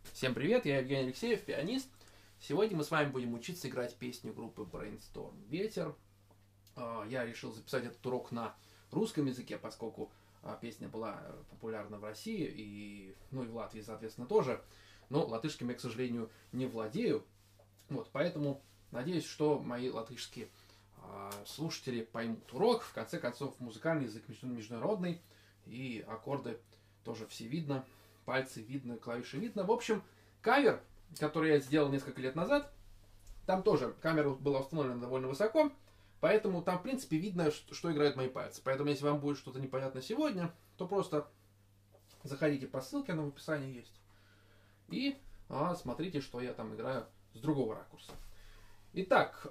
Всем привет, я Евгений Алексеев, пианист. Сегодня мы с вами будем учиться играть песню группы Brainstorm «Ветер». Я решил записать этот урок на русском языке, поскольку песня была популярна в России и в Латвии, соответственно, тоже. Но латышским я, к сожалению, не владею. Поэтому надеюсь, что мои латышские слушатели поймут урок. В конце концов, музыкальный язык международный, и аккорды тоже все видно. Пальцы видно, клавиши видно. В общем, кавер, который я сделал несколько лет назад, там тоже камера была установлена довольно высоко, поэтому там, в принципе, видно, что играют мои пальцы. Поэтому, если вам будет что-то непонятно сегодня, то просто заходите по ссылке, она в описании есть, и смотрите, что я там играю с другого ракурса. Итак,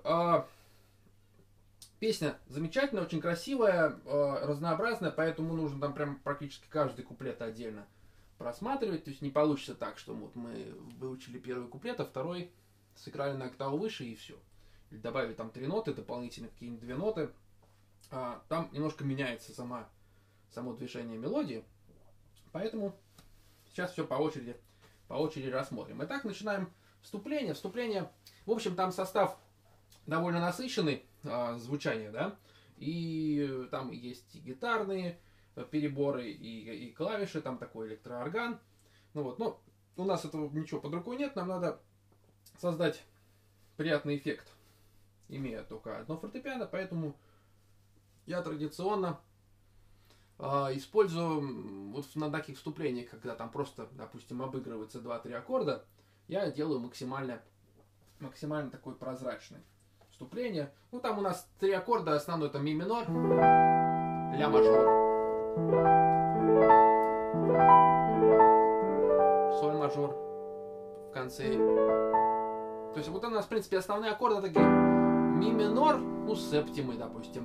песня замечательная, очень красивая, разнообразная, поэтому нужно там прям практически каждый куплет отдельно просматривать. То есть не получится так, что вот мы выучили первый куплет, а второй сыграли на октаву выше и все. Или добавили там 3 ноты, дополнительно какие-нибудь 2 ноты. Там немножко меняется само движение мелодии. Поэтому сейчас все по очереди рассмотрим. Итак, начинаем вступление. В общем, там состав довольно насыщенный, звучание, да, и там есть и гитарные переборы, и клавиши, там такой электроорган. Но у нас этого ничего под рукой нет, нам надо создать приятный эффект, имея только одно фортепиано, поэтому я традиционно использую вот на таких вступлениях, когда там просто, допустим, обыгрывается 2-3 аккорда, я делаю максимально такой прозрачный вступление. Там у нас 3 аккорда, основной это ми минор, ля мажор, соль мажор в конце. То есть вот у нас, в принципе, основные аккорды такие: ми минор, с септимой, допустим,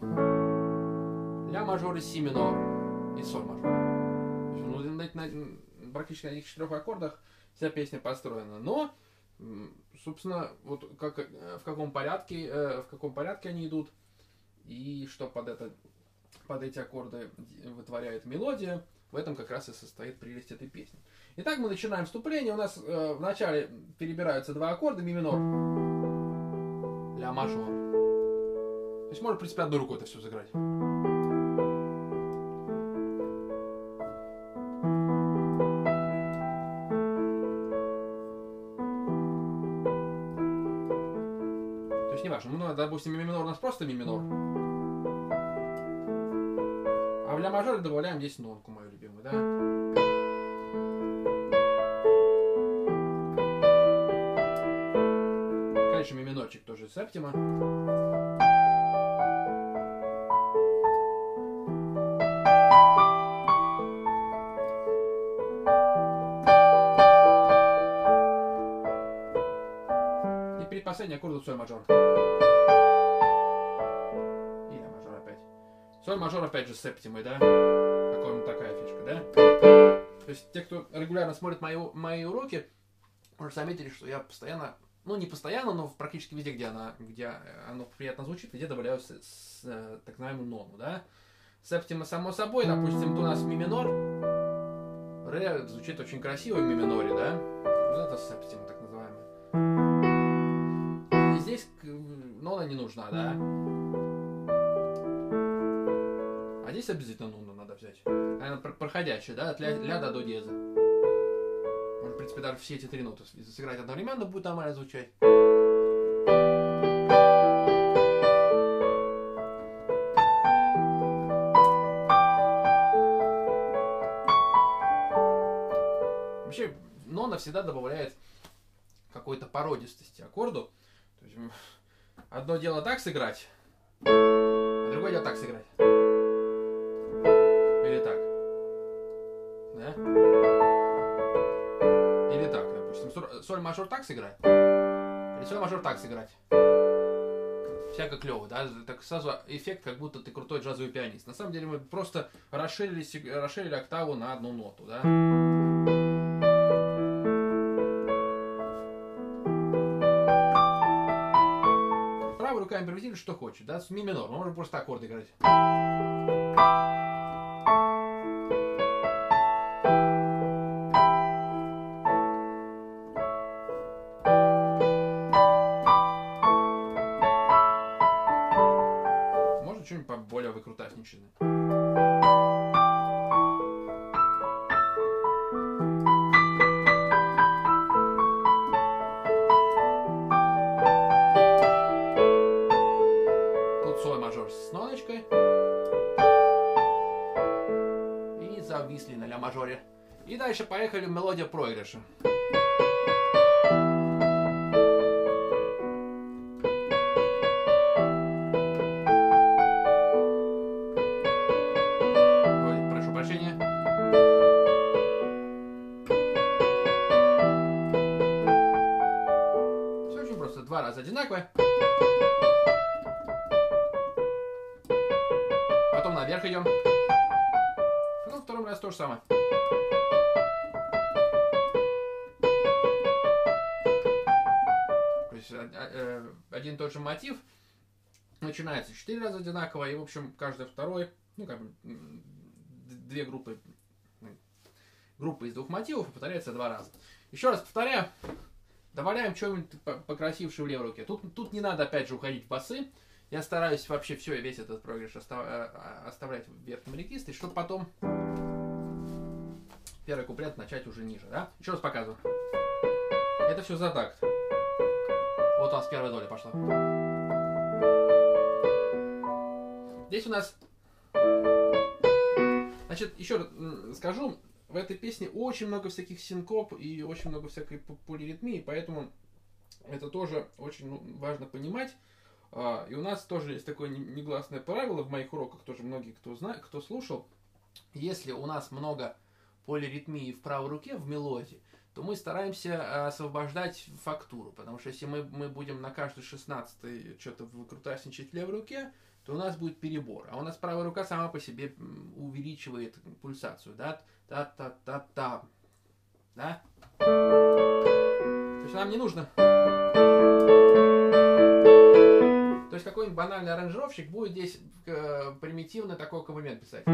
ля мажор и си минор и соль мажор. Практически на этих 4 аккордах вся песня построена. Но, собственно, вот в каком порядке они идут и что под эти аккорды вытворяет мелодия, в этом как раз и состоит прелесть этой песни. Итак, мы начинаем вступление. У нас вначале перебираются 2 аккорда: ми минор, ля мажор. То есть можно, в принципе, одной рукой это все сыграть. То есть неважно. Допустим, ми минор у нас просто ми минор. А в ля мажоре добавляем здесь нотку мою любимую, да? Конечно, ми минорчик тоже септима. И предпоследний аккорд соль мажор. Соль мажор опять же с септимой, да? Такая фишка, да? То есть те, кто регулярно смотрит мои уроки, уже заметили, что я постоянно, не постоянно, но практически везде, где оно приятно звучит, везде добавляю так называемую нону, да? Септима само собой, допустим, у нас ми минор, ре звучит очень красиво в ми миноре, да? Вот это септима так называемая. И здесь нона не нужна, да? Здесь обязательно нуну надо взять. Она проходящая, да, от ля до диеза. Можно, в принципе, даже все эти 3 ноты сыграть одновременно, будет нормально звучать. Вообще, нона всегда добавляет какой-то породистости аккорду. То есть, одно дело так сыграть, а другое дело так сыграть. Или так. Да? Или так, допустим. Соль мажор так сыграть. Или соль мажор так сыграть. Всяко клево, да? Так сразу эффект, как будто ты крутой джазовый пианист. На самом деле мы просто расширили октаву на одну ноту, да? Правой рукой импровизируй, что хочешь, да? С ми минор. Мы можем просто аккорд играть. более выкрутасничены. Тут соль мажор с ноточкой. И зависли на ля мажоре. И дальше поехали мелодия проигрыша. Ой, прошу прощения. Все очень просто. 2 раза одинаковое. Потом наверх идем. Потом второй раз то же самое. То есть один и тот же мотив начинается 4 раза одинаково, и в общем каждый второй, ну как бы 2 группы из 2 мотивов повторяется 2 раза. Еще раз повторяю, добавляем что-нибудь покрасившее в левой руке. Тут не надо опять же уходить в басы. Я стараюсь вообще весь этот проигрыш оставлять в верхнем регистре, чтобы потом первый куплет начать уже ниже. Да? Еще раз показываю. Это все за такт. Вот у нас первая доля пошла. Здесь у нас... Значит, еще раз скажу, в этой песне очень много всяких синкоп и очень много всякой полиритмии, поэтому это тоже очень важно понимать. И у нас тоже есть такое негласное правило в моих уроках, тоже многие, кто слушал. Если у нас много полиритмии в правой руке, в мелодии, то мы стараемся освобождать фактуру, потому что если мы будем на каждый 16-й что-то выкрутасничать в левой руке, то у нас будет перебор. А у нас правая рука сама по себе увеличивает пульсацию, да? Та-та-та-та. Да? То есть нам не нужно... То есть какой-нибудь банальный аранжировщик будет здесь примитивно такой аккомпанемент писать.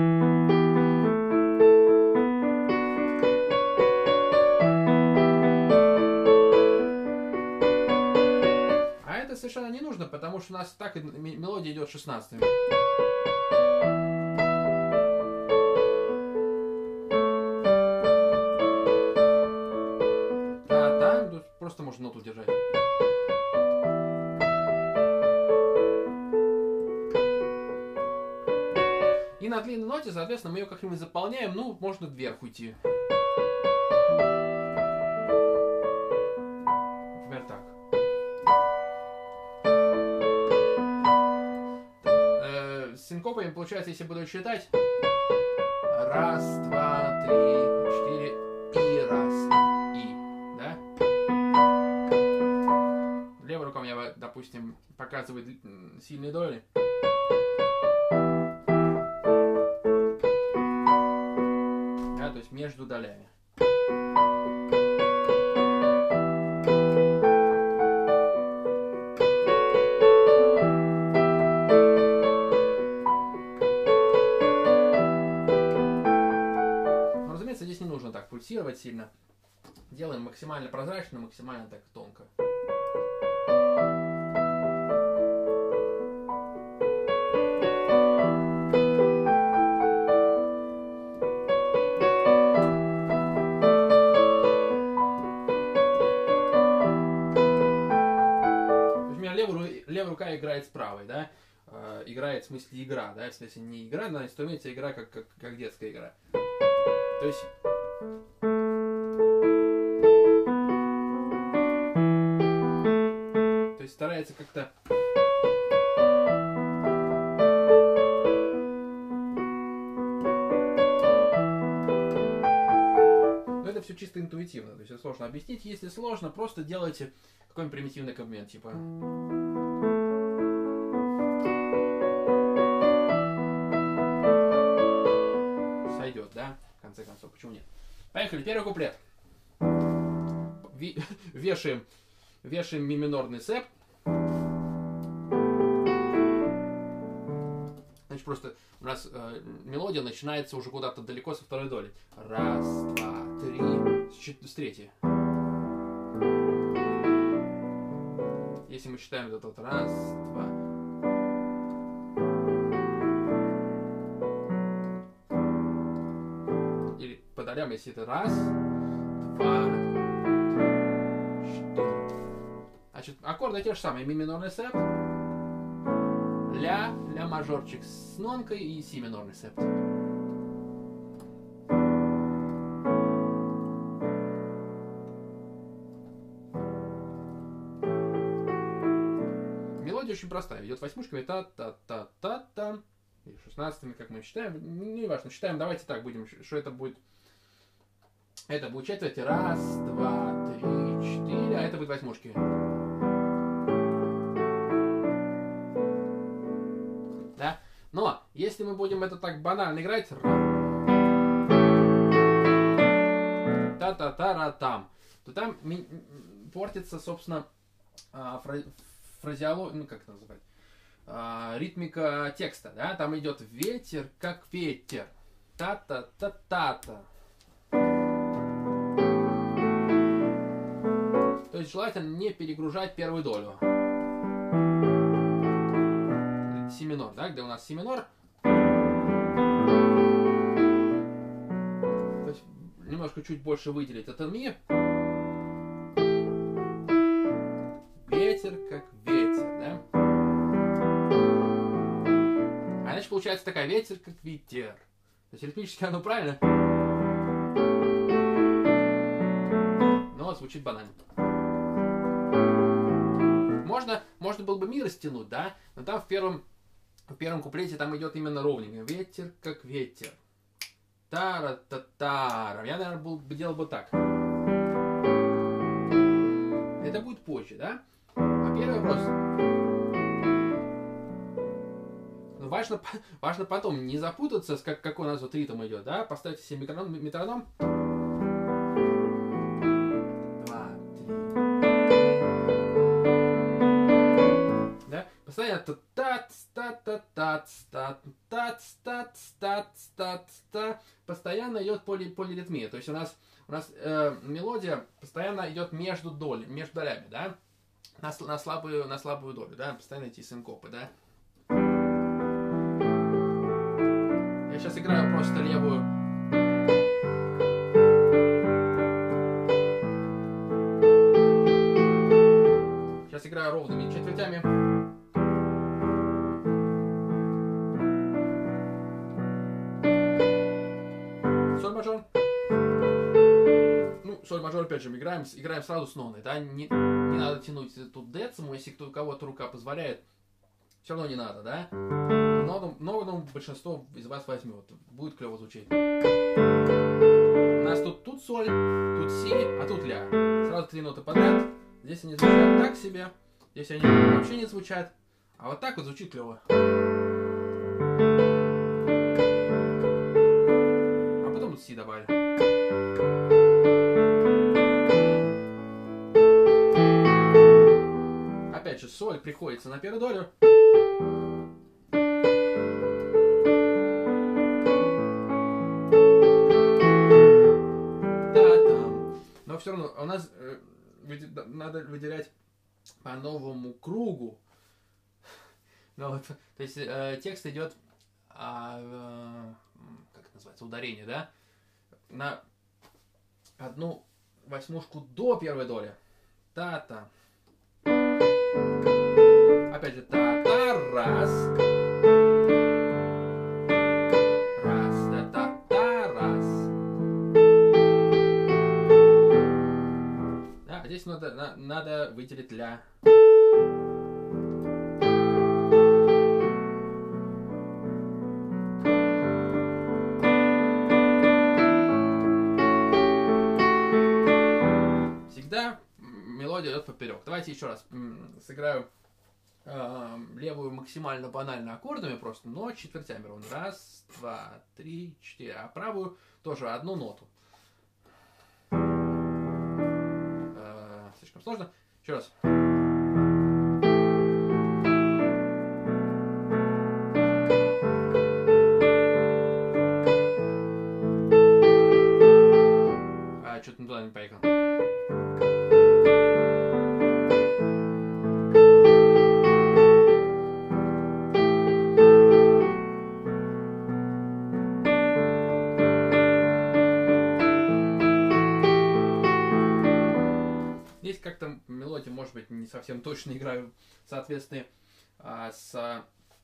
А это совершенно не нужно, потому что у нас так мелодия идет 16-ми. Та-та, тут просто можно ноту держать. И на длинной ноте, соответственно, мы ее как-нибудь заполняем, ну, можно вверх уйти. Например, так. С синкопами получается, если буду считать. Раз, два, три, 4 и раз. И. Да? Левой рукой я, допустим, показывает сильные доли. То есть между долями. Но, разумеется, здесь не нужно так пульсировать сильно. Делаем максимально прозрачно, максимально так тонко. Левая рука играет с правой, да? Играет в смысле игра, да? В смысле не игра на инструменте, а игра как детская игра. То есть... То есть старается как-то... Но это все чисто интуитивно, то есть это сложно объяснить. Если сложно, просто делайте какой-нибудь примитивный коммент, типа... Сойдет, да? В конце концов, почему нет? Поехали, первый куплет. Вешаем ми минорный септ. Значит, просто у нас мелодия начинается уже куда-то далеко со второй доли. Раз, два, три, с третьей. Если мы читаем вот этот раз, два. прям если это раз, два, три, четыре. Значит, аккорды те же самые. Ми минорный септ, ля мажорчик с нонкой и си минорный септ. Мелодия очень простая. Идет восьмушками та-та-та-та-та. И 16-ми, как мы считаем. Не важно, считаем. Давайте так будем, что это будет. Это будет четверть. Раз, два, три, четыре. А это будет восьмушки. Да? Но, если мы будем это так банально играть. Та-та-та-ра-там. То там портится, собственно, фразеология, ну как это называть? Ритмика текста, да, там идет ветер, как ветер, та-та-та-та-та. То есть желательно не перегружать первую долю. Си минор, да, где у нас си минор. То есть немножко чуть больше выделить это ми. Ветер, как ветер, да. А значит получается такая ветер, как ветер. То есть ритмически оно правильно. Но звучит банально. Можно было бы ми растянуть, да? Но там в первом куплете там идет именно ровненько. Ветер, как ветер. Тара-та-тара. Я, наверное, делал бы так. Это будет позже, да? А первый вопрос. Ну, важно потом не запутаться, какой у нас вот ритм идет, да? Поставьте себе метроном. 2, 3. Да? Постоянно постоянно идет полиритмия. То есть у нас мелодия постоянно идет между долями, да? На слабую долю, да? Постоянно эти синкопы, да? Я сейчас играю просто левую. Сейчас играю ровными четвертями. Соль мажор. Ну, соль мажор опять же играем сразу с ноной, да? Не надо тянуть тут дециму, если у кого-то рука позволяет. Все равно не надо, да? Но большинство из вас возьмет. Будет клево звучать. У нас тут соль, тут си, а тут ля. Сразу три ноты подряд. Здесь они звучат так себе. Здесь они вообще не звучат. А вот так вот звучит клево. А потом си добавили. Опять же, соль приходится на первую долю. Но все равно у нас надо выделять по новому кругу. Но вот, то есть текст идет, как это называется, ударение, да? На одну восьмушку до первой доли. Та-та. Опять же, та-та, раз. Раз, та-та-та, раз. Да, здесь надо выделить ля. Всегда мелодия идет поперек. Давайте еще раз сыграю левую максимально банально аккордами просто, но четвертями ровно. Раз, два, три, четыре. А правую тоже одну ноту. Слишком сложно. Еще раз. Что-то туда не поехал. как-то мелодия, может быть, не совсем точно играю в соответствии с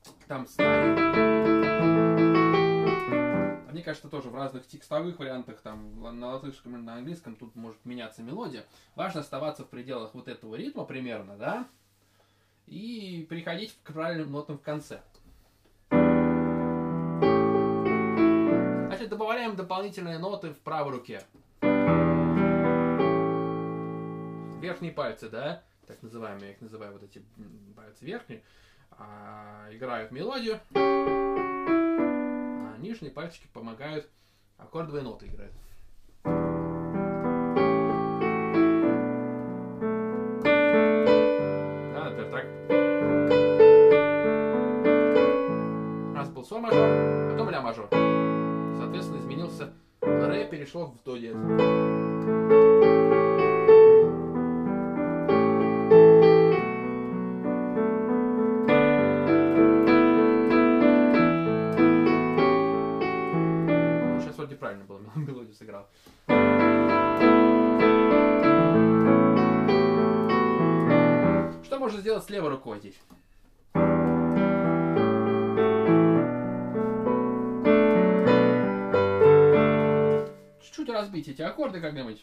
мне кажется, тоже в разных текстовых вариантах, там, на латышском или на английском, тут может меняться мелодия. Важно оставаться в пределах вот этого ритма примерно, да, и приходить к правильным нотам в конце. Значит, добавляем дополнительные ноты в правой руке. Верхние пальцы, да, так называемые, я их называю вот эти пальцы верхние, играют мелодию. Нижние пальчики помогают аккордовые ноты играть. Да, например, так. Раз был соль мажор, потом ля мажор. Соответственно, изменился ре, перешло в до диез. Правильно было, мелодию сыграл. Что можно сделать с левой рукой здесь? Чуть-чуть разбить эти аккорды как-нибудь.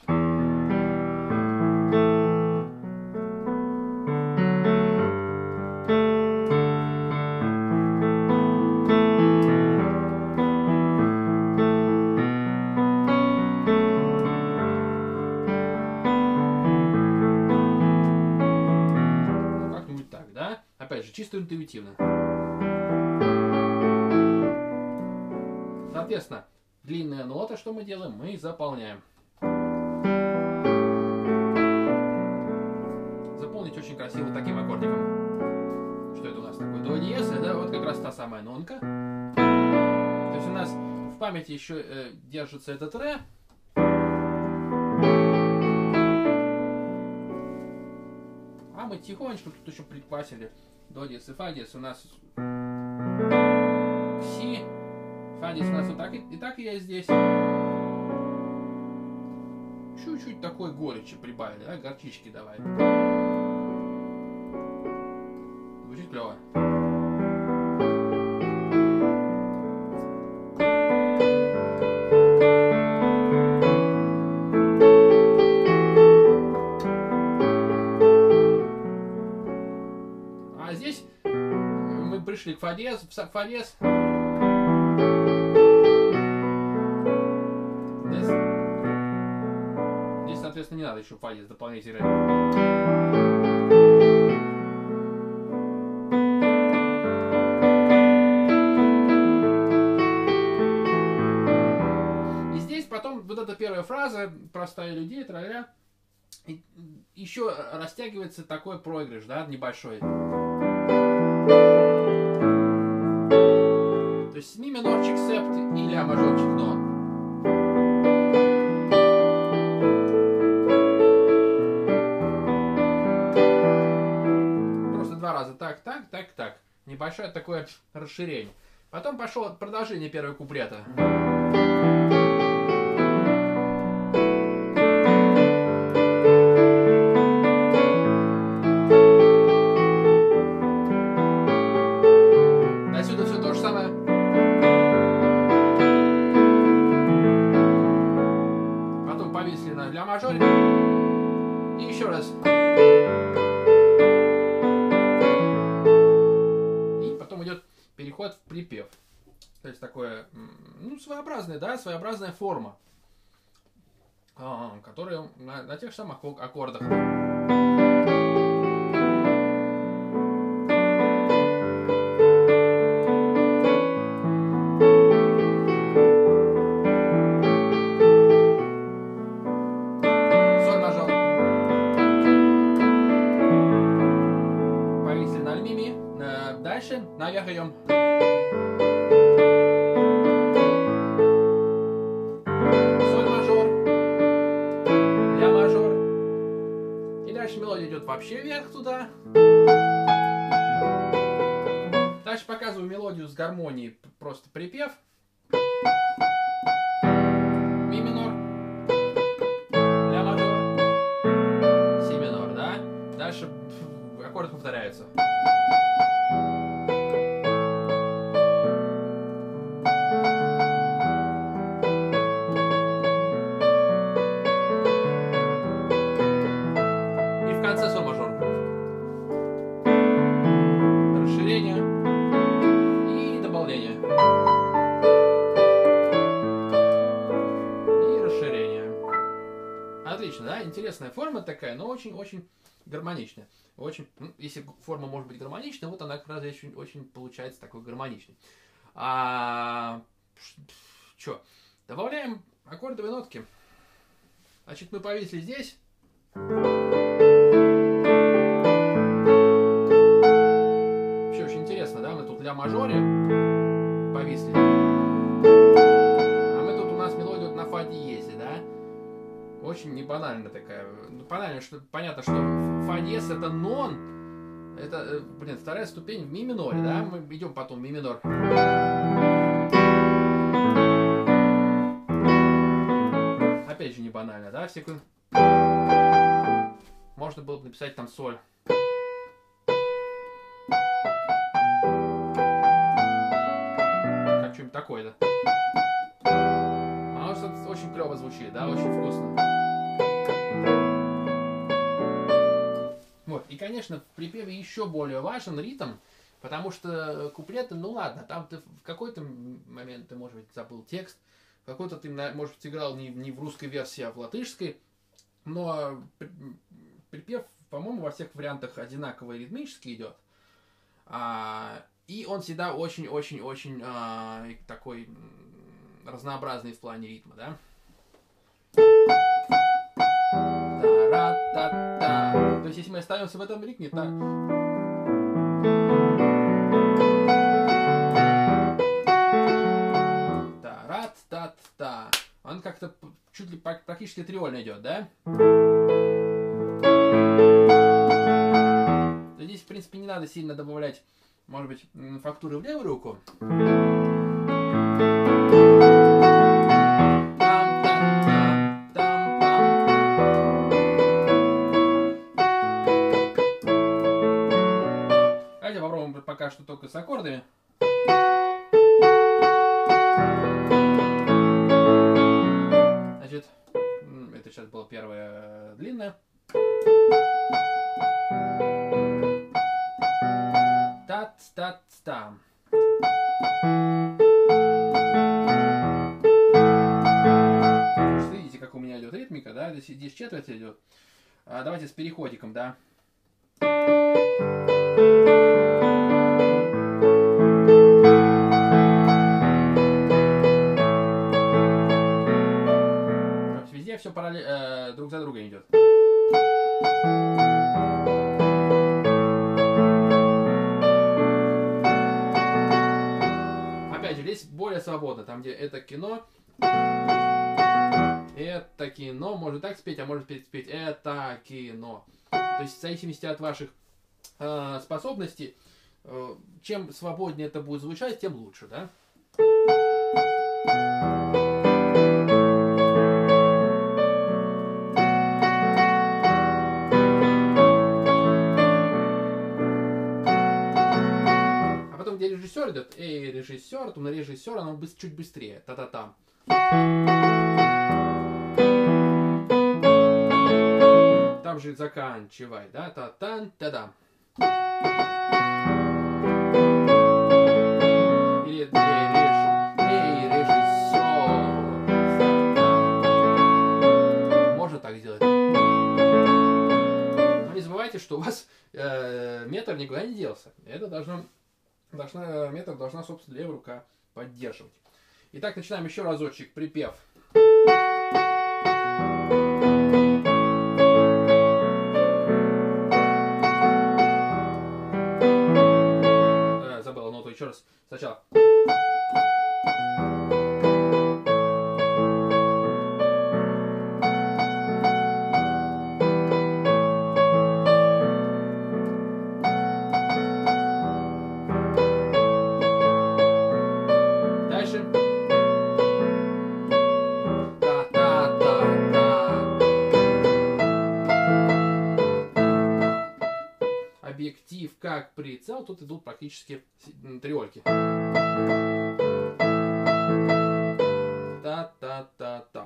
Чисто интуитивно. Соответственно, длинная нота, что мы делаем? Мы заполняем. Заполнить очень красиво вот таким аккордиком. Что это у нас такое? До диез, да, вот как раз та самая нонка. То есть у нас в памяти еще держится этот ре. А мы тихонечко тут еще приквасили до диез и фа диез. У нас си, фа диез у нас вот так и так и есть здесь. Чуть-чуть такой горечи прибавили, да, горчички давай. Звучит клево. А здесь мы пришли к фа диез, фа диез. Здесь, соответственно, не надо еще фа диез дополнительно играть. И здесь потом вот эта первая фраза, простая людей, тра-ля, еще растягивается такой проигрыш, да, небольшой. То есть ми минорчик септ и ля мажорчик до. Просто два раза так, так, так, так. Небольшое такое расширение. Потом пошло продолжение первого куплета. Отсюда все то же самое. Потом повисли на ля мажоре. И еще раз. И потом идет переход в припев. То есть такое, ну, своеобразная, да, своеобразная форма, которая на тех же самых аккордах. Соль мажор. Повисли на ля ми. Дальше наверх идем. Мелодия идет вообще вверх туда. Дальше показываю мелодию с гармонией, просто припев. Ми минор, ля мажор, си минор, да? аккорды повторяются. И в конце соль мажор. Расширение и добавление. И расширение. Отлично, да? Интересная форма такая, но очень-очень гармоничная. Очень, ну, если форма может быть гармоничной, вот она как раз очень получается такой гармоничной. Что? Добавляем аккордовые нотки. Значит, мы повисли здесь. Вообще очень интересно, да? Мы тут ля мажоре повисли. А мы тут у нас мелодия на фа диезе, да? Очень не банально такая. Банально, что понятно, что фа диез это нон. Это, блин, вторая ступень в ми миноре, да? Мы идем потом в ми минор. Опять же не банально, да? Всякую... Можно было бы написать там соль. Как что-нибудь такое, да? Оно очень клево звучит, да? Очень вкусно. Вот. И, конечно, в припеве еще более важен ритм, потому что куплеты, ну ладно, там ты в какой-то момент ты, может быть, забыл текст, в какой-то ты, может быть, играл не в русской версии, а в латышской, но припев, по-моему, во всех вариантах одинаково ритмически идет. И он всегда очень-очень-очень такой разнообразный в плане ритма, да? Та-ра-та-та. То есть, если мы остаемся в этом ритме, то... Та-ра-та-та. Он как-то чуть ли практически триольно идет, да? Здесь, в принципе, не надо сильно добавлять, может быть, фактуры в левую руку. Давайте попробуем пока что только с аккордами. Значит, это сейчас было первое длинное. Та-та-та. Видите, как у меня идет ритмика, да? Здесь четверть идет. Давайте с переходиком, да? Везде все параллельно, друг за другом идет. Опять же, здесь более свободно, там где это кино, можно так спеть, а можно спеть это кино. То есть в зависимости от ваших способностей, чем свободнее это будет звучать, тем лучше, да? А потом, где режиссер идет, режиссер, то на режиссера оно чуть быстрее. Та-та-там. Там же заканчивай, да? Та-тан-та-дам. Или режиссер. Можно так сделать. Но не забывайте, что у вас метр никуда не делся. Это метр должна, собственно, левая рука поддерживать. Итак, начинаем еще разочек. Припев. Забыла ноту еще раз. Сначала. Дальше. перспектив, как прицел, тут идут практически триольки. Та-та-та-та.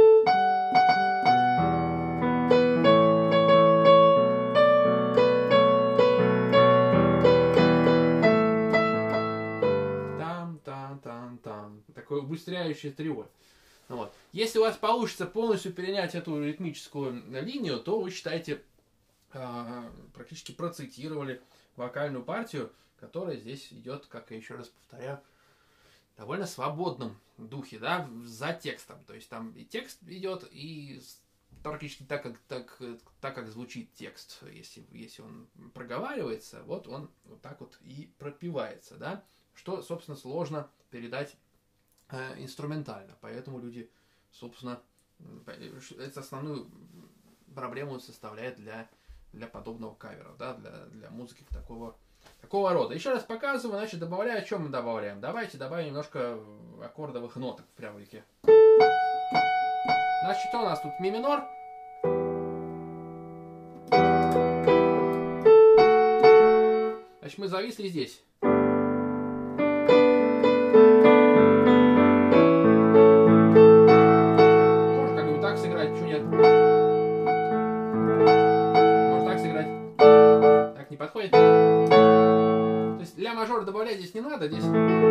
Там. Такой убыстряющий триоль. Вот. Если у вас получится полностью перенять эту ритмическую линию, то вы считаете, практически процитировали вокальную партию, которая здесь идет, как я еще раз повторяю, в довольно свободном духе, да, за текстом. То есть там и текст идет, и практически так, как звучит текст. Если он проговаривается, вот он вот так вот и пропевается, да, что, собственно, сложно передать инструментально. Поэтому люди, собственно, это основную проблему составляет для подобного кавера, да, для музыки такого рода. Еще раз показываю, значит, добавляю, о чем мы добавляем. Давайте добавим немножко аккордовых ноток в прямовике. Значит, что у нас тут? Ми минор. Значит, мы зависли здесь. Можно как бы так сыграть, почему нет? Можно так сыграть. Так не подходит. То есть ля мажор добавлять здесь не надо, здесь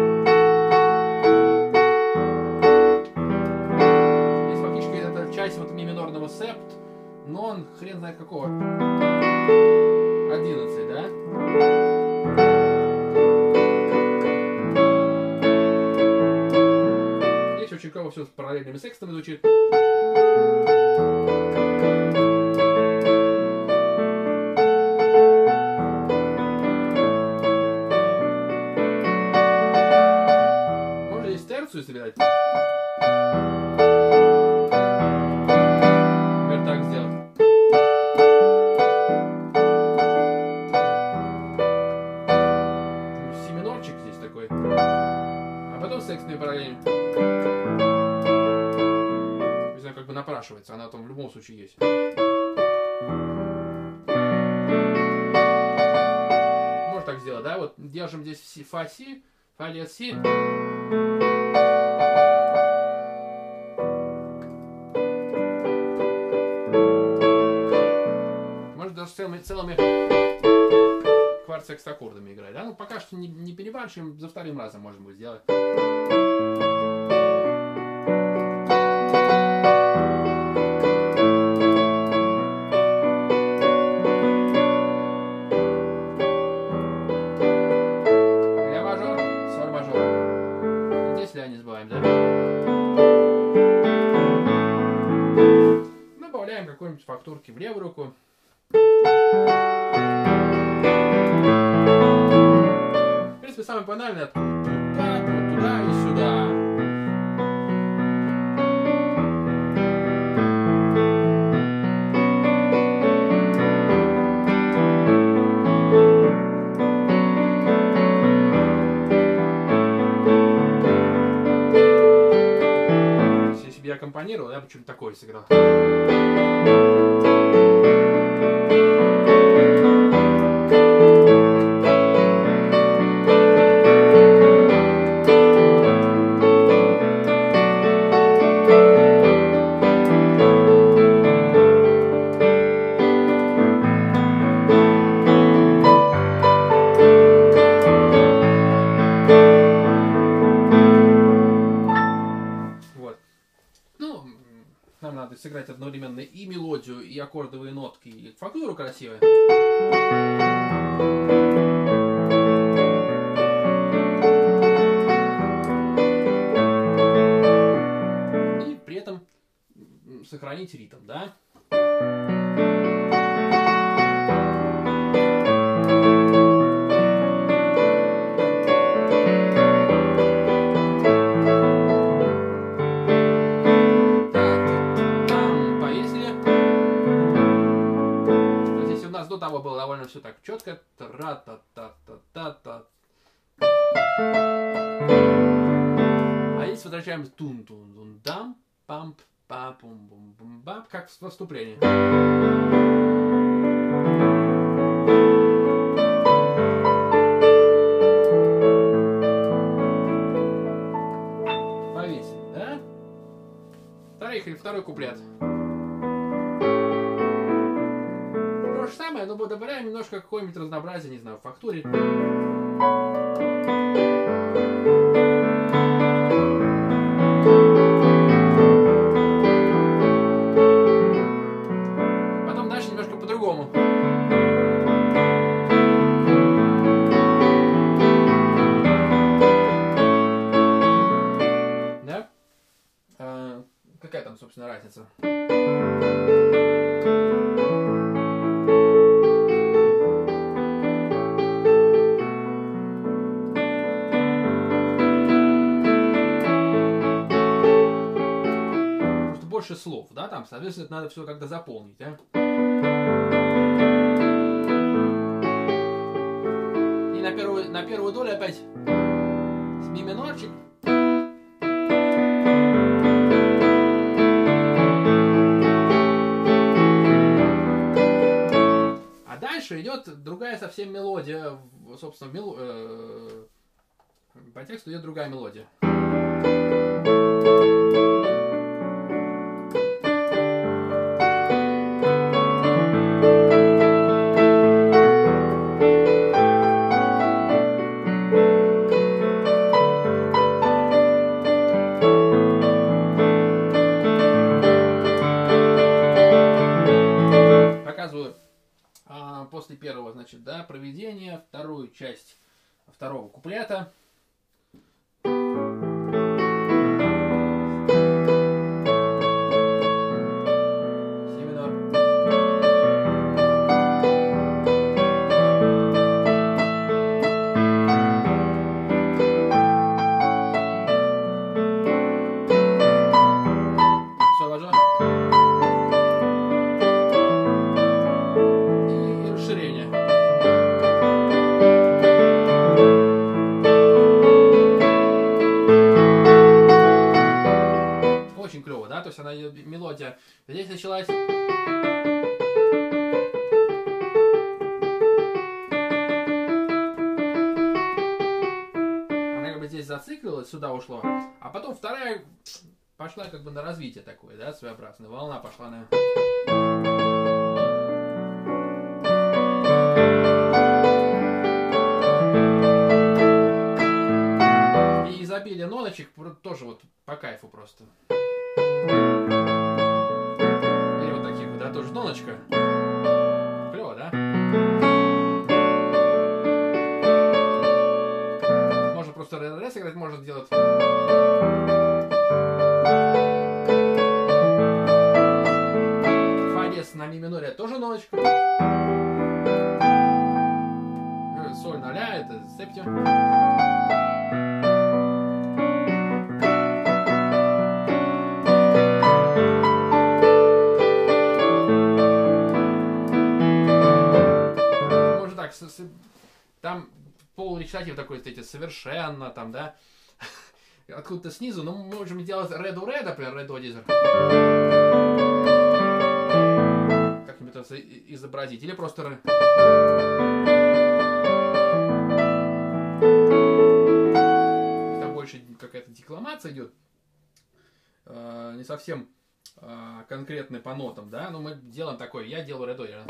фактически это часть вот ми минорного септ, но он хрен знает какого. 11, да? Здесь очень клево все с параллельными секстами звучит. Можно здесь терцию собирать. Например, так сделать. Си минорчик здесь такой. А потом секстные параллели. Не знаю, как бы напрашивается, она там в любом случае есть. Можно так сделать, да? Вот держим здесь фа си, фа диез си. Можно даже целыми кварт-секст-аккордами играть, да? Ну, пока что не перебарщиваем, за вторым разом можно будет сделать. Ля мажор, соль мажор. Здесь ля не забываем, да? Добавляем какой-нибудь фактурки в левую руку. В принципе, самое банальное туда и сюда. Если бы я аккомпанировал, я бы что-нибудь такое сыграл. Нам надо сыграть одновременно и мелодию, и аккордовые нотки, и фактуру красивую. И при этом сохранить ритм, да? До того было довольно все так четко. Тра-та-та-та-та-та. А здесь возвращаемся тун-тун-тун-дам, пам-па-пум-бум-бум-бам, как в вступлении. самое, но добавляем немножко какое-нибудь разнообразие, не знаю, в фактуре. Потом дальше немножко по-другому. Да? Какая там, собственно, разница? Больше слов, да, там, соответственно, это надо все как-то заполнить, да? И на первую долю опять ми минорчик. А дальше идет другая совсем мелодия, собственно, по тексту идет другая мелодия. После первого, значит, да, проведения, вторую часть второго куплета. Си минор. Соль мажор. Очень клево, да? То есть она мелодия здесь началась. Она как бы здесь зациклилась, сюда ушла. А потом вторая пошла как бы на развитие такое, да, своеобразное. Волна пошла на... Изобилие ноточек тоже вот по кайфу просто. Или вот таких вот, да, тоже ноточка. Клево, да? Можно просто ре сыграть, можно сделать. Фа диез на ми миноре тоже ноточка. Соль 0, это септим. Там полуречитатив такой, эти совершенно, там, да, откуда-то снизу, но мы можем делать ре до ре, например, ре до дизер. Как-нибудь это изобразить, или просто ре. Там больше какая-то декламация идет, не совсем конкретный по нотам, да, но мы делаем такое, я делаю ре до дизер.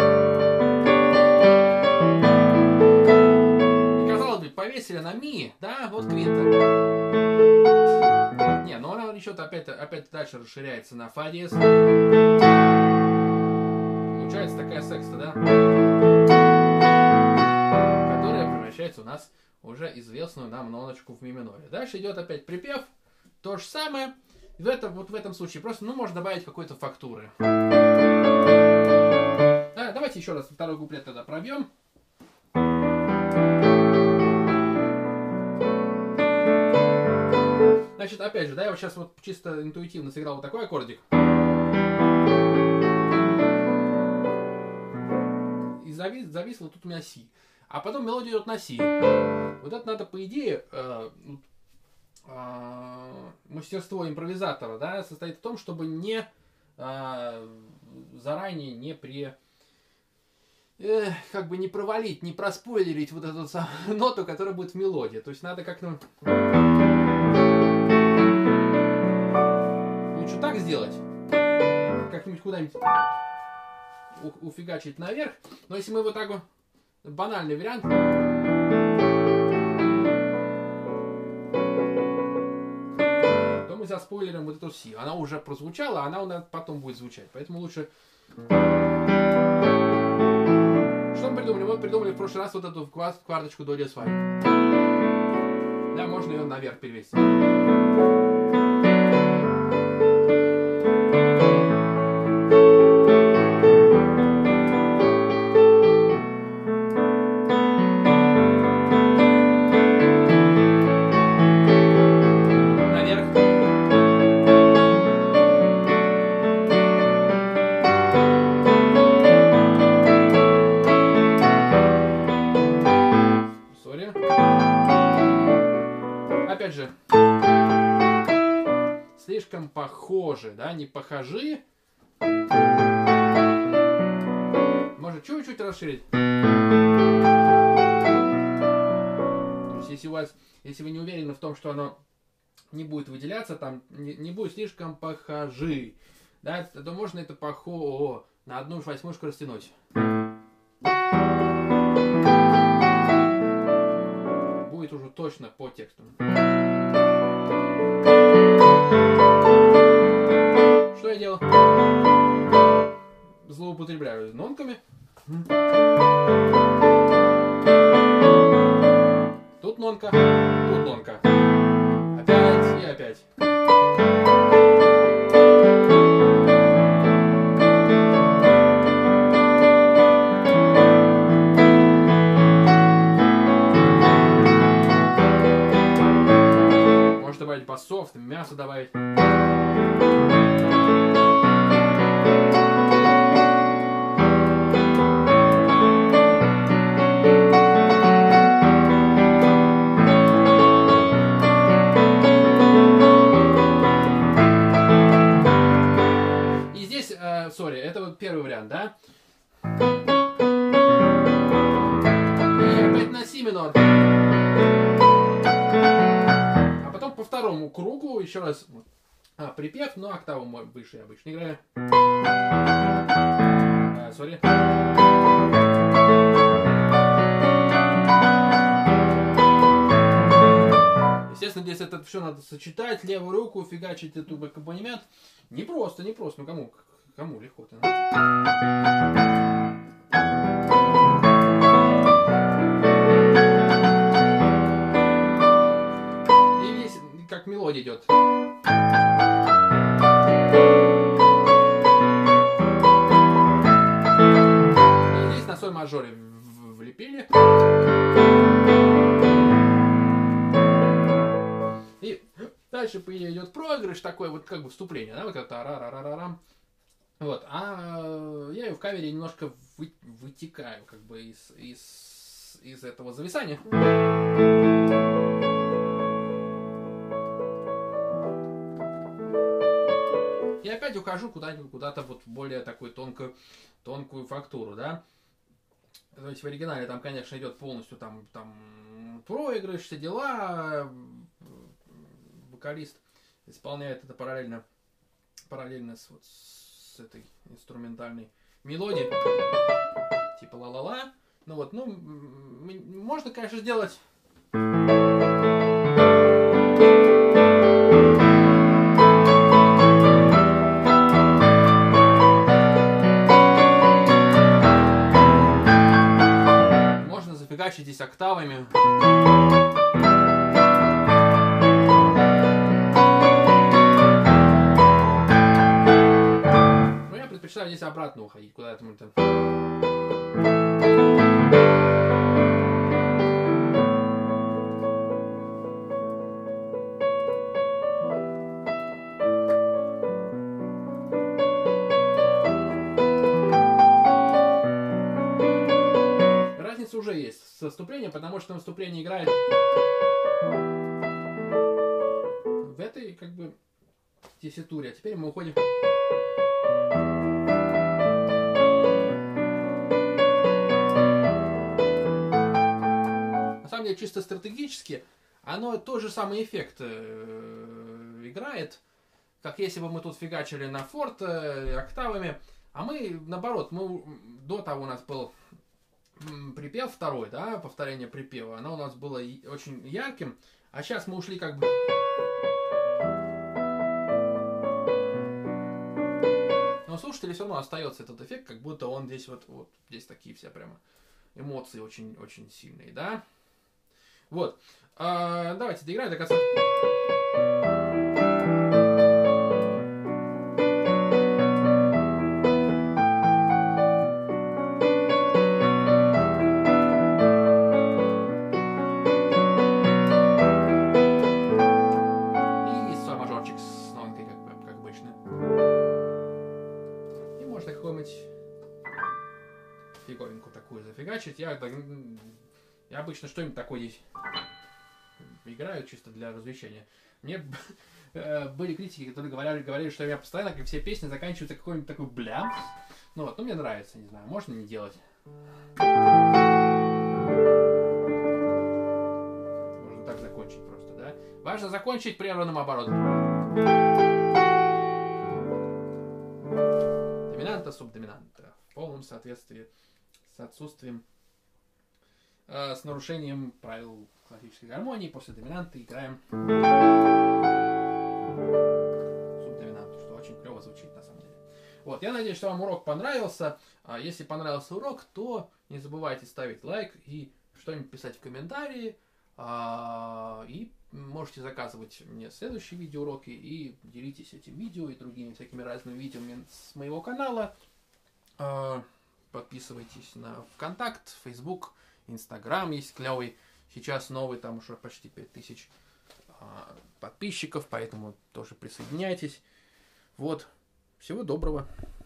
Повесили на ми, да, вот квинта. Не, но она еще опять дальше расширяется на фа диез. Получается такая секста, да, которая превращается у нас уже известную нам ноточку в ми миноре. Дальше идет опять припев, то же самое. Вот в этом случае просто, ну, можно добавить какой-то фактуры. Давайте еще раз второй куплет тогда пробьем. Значит, опять же, да, я вот сейчас вот чисто интуитивно сыграл вот такой аккордик. И зависло тут у меня си. А потом мелодия идет на си. Вот это надо, по идее, мастерство импровизатора, да, состоит в том, чтобы не заранее как бы не провалить, не проспойлерить вот эту самую ноту, которая будет в мелодии. То есть надо как-то лучше так сделать, как-нибудь куда-нибудь уфигачить наверх. Но если мы вот так вот, банальный вариант, то мы заспойлерим вот эту си. Она уже прозвучала, она у нас потом будет звучать. Поэтому лучше... Что мы придумали? Мы придумали в прошлый раз вот эту кварточку до диез фа. Да, можно ее наверх перевести. Опять же, слишком похоже, да, не похожи. Может чуть-чуть расширить. То есть, если вы не уверены в том, что оно не будет выделяться, там не будет слишком похожи, да, то можно это на 1/8 растянуть. Будет уже точно по тексту. Что я делал? Злоупотребляю нонками. Тут нонка, тут нонка. Опять и опять. Добавить басов, мясо добавить. И здесь, это вот первый вариант, да? И опять на си минор. По второму кругу еще раз припев, но октаву выше я обычно играю. Естественно, здесь это все надо сочетать, левую руку, фигачить эту аккомпанемент. Не просто. Ну кому легко-то? Как мелодия идет. И здесь на соль мажоре влепили. И дальше по идее идет проигрыш, такой вот как бы вступление, да, вот это ра-ра-ра-ра-рам. Вот, а я ее в кавере немножко вытекаю как бы из этого зависания. И опять ухожу куда-то вот в более такую тонкую фактуру, да. То есть в оригинале там, конечно, идет полностью там проигрыш, все дела. Вокалист исполняет это параллельно с этой инструментальной мелодией. Типа ла-ла-ла. Можно, конечно, сделать... Зафигачить здесь октавами. Но я предпочитаю здесь обратно уходить куда-то. Уже есть со вступлением, потому что вступление играет в этой как бы тесситуре. А теперь мы уходим. На самом деле, чисто стратегически, оно тот же самый эффект играет, как если бы мы тут фигачили на форт октавами, А мы, наоборот, до того у нас был припев второй, да, повторение припева. Оно у нас было очень ярким, а сейчас мы ушли как бы... Но слушателю все равно остается этот эффект, как будто он здесь вот здесь такие все прямо эмоции очень сильные, да? Вот. Давайте доиграем до конца. И соль мажорчик с нонкой, как обычно. И можно какую-нибудь фиговинку такую зафигачить. Я обычно что-нибудь такое здесь играю чисто для развлечения. Мне были критики, которые говорили, что я постоянно, как все песни, заканчиваются какой-нибудь такой блям. Ну вот, мне нравится, не знаю, можно не делать. Можно так закончить просто, да? Важно закончить прерванным оборотом. Доминанта, субдоминанта. В полном соответствии с отсутствием, с нарушением правил классической гармонии. После доминанты играем субдоминанту, что очень клево звучит на самом деле. Вот, я надеюсь, что вам урок понравился. Если понравился урок, то не забывайте ставить лайк и что-нибудь писать в комментарии. И можете заказывать мне следующие видеоуроки и делитесь этим видео и другими всякими разными видео с моего канала. Подписывайтесь на ВКонтакт, Фейсбук, Инстаграм есть клевый. Сейчас новый, там уже почти 5000 подписчиков, поэтому тоже присоединяйтесь. Вот. Всего доброго.